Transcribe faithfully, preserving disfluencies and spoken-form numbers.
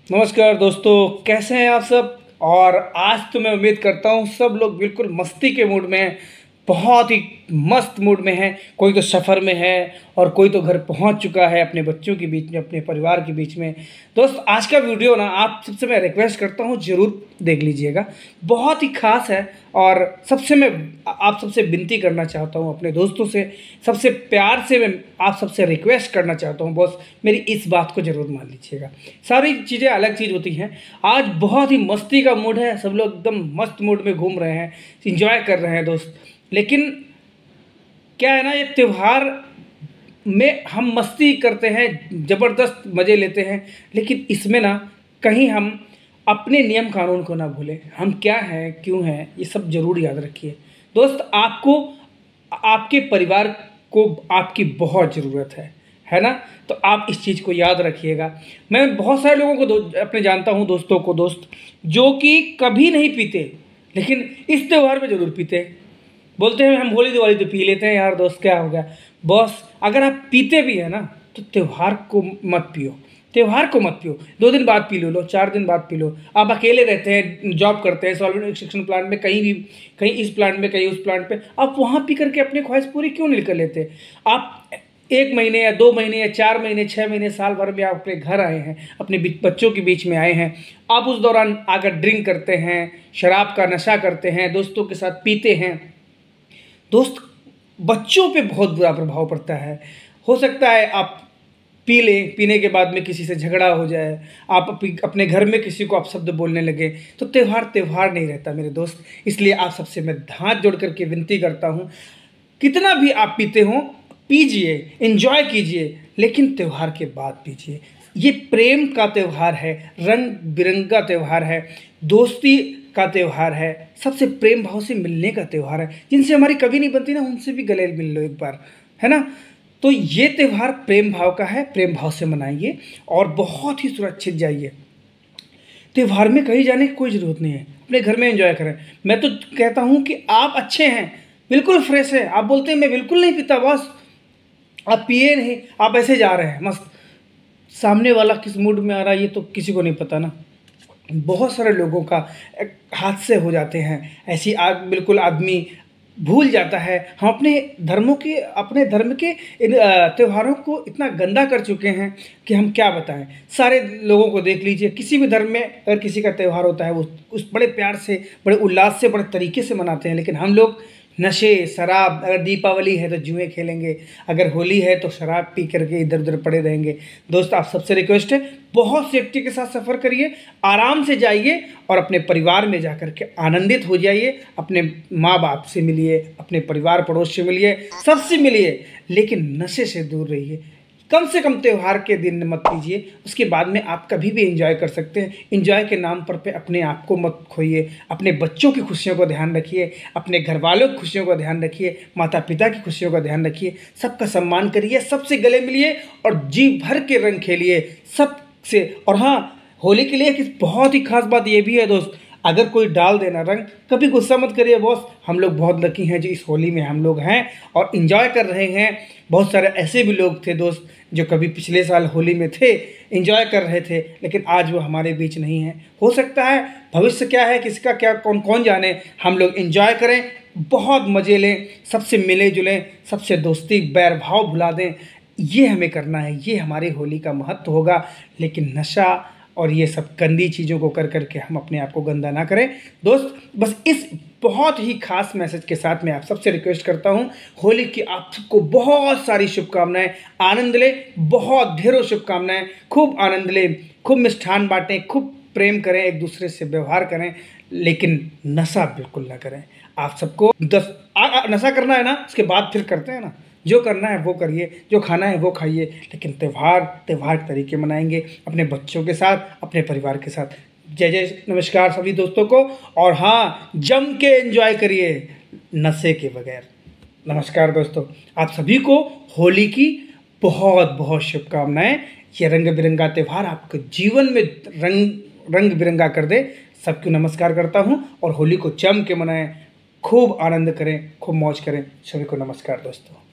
नमस्कार दोस्तों, कैसे हैं आप सब। और आज तो मैं उम्मीद करता हूँ सब लोग बिल्कुल मस्ती के मूड में हैं, बहुत ही मस्त मूड में हैं। कोई तो सफ़र में है और कोई तो घर पहुँच चुका है अपने बच्चों के बीच में, अपने परिवार के बीच में। दोस्त, आज का वीडियो ना आप सबसे मैं रिक्वेस्ट करता हूँ ज़रूर देख लीजिएगा, बहुत ही ख़ास है। और सबसे मैं आप सबसे विनती करना चाहता हूँ, अपने दोस्तों से सबसे प्यार से मैं आप सबसे रिक्वेस्ट करना चाहता हूँ, बॉस मेरी इस बात को ज़रूर मान लीजिएगा। सारी चीज़ें अलग चीज़ होती हैं। आज बहुत ही मस्ती का मूड है, सब लोग एकदम मस्त मूड में घूम रहे हैं, इंजॉय कर रहे हैं दोस्त। लेकिन क्या है ना, ये त्यौहार में हम मस्ती करते हैं, ज़बरदस्त मज़े लेते हैं, लेकिन इसमें ना कहीं हम अपने नियम कानून को ना भूलें। हम क्या हैं, क्यों हैं, ये सब ज़रूर याद रखिए दोस्त। आपको आपके परिवार को आपकी बहुत ज़रूरत है है ना। तो आप इस चीज़ को याद रखिएगा। मैं बहुत सारे लोगों को दो अपने जानता हूँ, दोस्तों को, दोस्त जो कि कभी नहीं पीते लेकिन इस त्यौहार में ज़रूर पीते। बोलते हैं हम होली दिवाली तो पी लेते हैं यार दोस्त, क्या हो गया। बॉस, अगर आप पीते भी हैं ना तो त्यौहार को मत पियो, त्यौहार को मत पियो। दो दिन बाद पी लो लो चार दिन बाद पी लो। आप अकेले रहते हैं, जॉब करते हैं सॉल्वेंट एक्सट्रैक्शन प्लांट में, कहीं भी, कहीं इस प्लांट में, कहीं उस प्लांट पे, आप वहाँ पी करके अपनी ख्वाहिश पूरी क्यों नहीं कर लेते। आप एक महीने या दो महीने या चार महीने, छः महीने, साल भर में आप अपने घर आए हैं, अपने बच्चों के बीच में आए हैं, आप उस दौरान आकर ड्रिंक करते हैं, शराब का नशा करते हैं, दोस्तों के साथ पीते हैं। दोस्त, बच्चों पे बहुत बुरा प्रभाव पड़ता है। हो सकता है आप पी लें, पीने के बाद में किसी से झगड़ा हो जाए, आप अपने घर में किसी को आप शब्द बोलने लगे, तो त्यौहार त्यौहार नहीं रहता मेरे दोस्त। इसलिए आप सबसे मैं हाथ जोड़ करके विनती करता हूँ, कितना भी आप पीते हो पीजिए, एंजॉय कीजिए, लेकिन त्यौहार के बाद पीजिए। ये प्रेम का त्यौहार है, रंग बिरंग का त्यौहार है, दोस्ती का त्यौहार है, सबसे प्रेम भाव से मिलने का त्यौहार है। जिनसे हमारी कभी नहीं बनती ना, उनसे भी गले मिल लो एक बार, है ना। तो ये त्यौहार प्रेम भाव का है, प्रेम भाव से मनाइए और बहुत ही सुरक्षित जाइए। त्यौहार में कहीं जाने की कोई ज़रूरत नहीं है, अपने घर में एंजॉय करें। मैं तो कहता हूँ कि आप अच्छे हैं, बिल्कुल फ्रेश है। आप बोलते हैं मैं बिल्कुल नहीं पीता बॉस, आप पिए नहीं, आप ऐसे जा रहे हैं मस्त। सामने वाला किस मूड में आ रहा है ये तो किसी को नहीं पता ना। बहुत सारे लोगों का हादसे हो जाते हैं, ऐसी आग बिल्कुल आदमी भूल जाता है। हम अपने धर्मों के, अपने धर्म के इन त्योहारों को इतना गंदा कर चुके हैं कि हम क्या बताएं। सारे लोगों को देख लीजिए, किसी भी धर्म में अगर किसी का त्यौहार होता है वो उस बड़े प्यार से, बड़े उल्लास से, बड़े तरीके से मनाते हैं। लेकिन हम लोग नशे, शराब, अगर दीपावली है तो जुए खेलेंगे, अगर होली है तो शराब पी करके इधर उधर पड़े रहेंगे। दोस्त, आप सबसे रिक्वेस्ट है, बहुत सेफ्टी के साथ सफ़र करिए, आराम से जाइए और अपने परिवार में जाकर के आनंदित हो जाइए। अपने माँ बाप से मिलिए, अपने परिवार पड़ोस से मिलिए, सबसे मिलिए, लेकिन नशे से दूर रहिए। कम से कम त्यौहार के दिन मत पीजिए, उसके बाद में आप कभी भी एंजॉय कर सकते हैं। एंजॉय के नाम पर पे अपने आप को मत खोइए, अपने बच्चों की खुशियों को ध्यान रखिए, अपने घर वालों की खुशियों का ध्यान रखिए, माता पिता की खुशियों का ध्यान रखिए, सबका सम्मान करिए, सबसे गले मिलिए और जी भर के रंग खेलिए सबसे। और हाँ, होली के लिए एक बहुत ही खास बात ये भी है दोस्त, अगर कोई डाल देना रंग, कभी गुस्सा मत करिए बॉस। हम लोग बहुत लकी हैं जो इस होली में हम लोग हैं और इन्जॉय कर रहे हैं। बहुत सारे ऐसे भी लोग थे दोस्त जो कभी पिछले साल होली में थे, इन्जॉय कर रहे थे, लेकिन आज वो हमारे बीच नहीं है। हो सकता है भविष्य क्या है, किसका क्या, कौन कौन जाने। हम लोग इन्जॉय करें, बहुत मज़े लें, सबसे मिले जुलें, सबसे दोस्ती बैर भाव भुला दें। ये हमें करना है, ये हमारी होली का महत्व होगा। लेकिन नशा और ये सब गंदी चीज़ों को कर करके हम अपने आप को गंदा ना करें दोस्त। बस इस बहुत ही खास मैसेज के साथ मैं आप सबसे रिक्वेस्ट करता हूँ, होली की आप सबको बहुत सारी शुभकामनाएं। आनंद लें, बहुत ढेरों शुभकामनाएं, खूब आनंद लें, खूब मिष्ठान बांटें, खूब प्रेम करें, एक दूसरे से व्यवहार करें, लेकिन नशा बिल्कुल ना करें। आप सबको दस आ, आ, नशा करना है ना, उसके बाद फिर करते हैं ना, जो करना है वो करिए, जो खाना है वो खाइए, लेकिन त्यौहार त्यौहार के तरीके मनाएंगे, अपने बच्चों के साथ, अपने परिवार के साथ। जय जय नमस्कार सभी दोस्तों को। और हाँ, जम के एंजॉय करिए नशे के बगैर। नमस्कार दोस्तों, आप सभी को होली की बहुत बहुत शुभकामनाएं। ये रंग बिरंगा त्यौहार आपके जीवन में रंग रंग बिरंगा कर दे। सबको नमस्कार करता हूँ और होली को जम के मनाएं, खूब आनंद करें, खूब मौज करें। सभी को नमस्कार दोस्तों।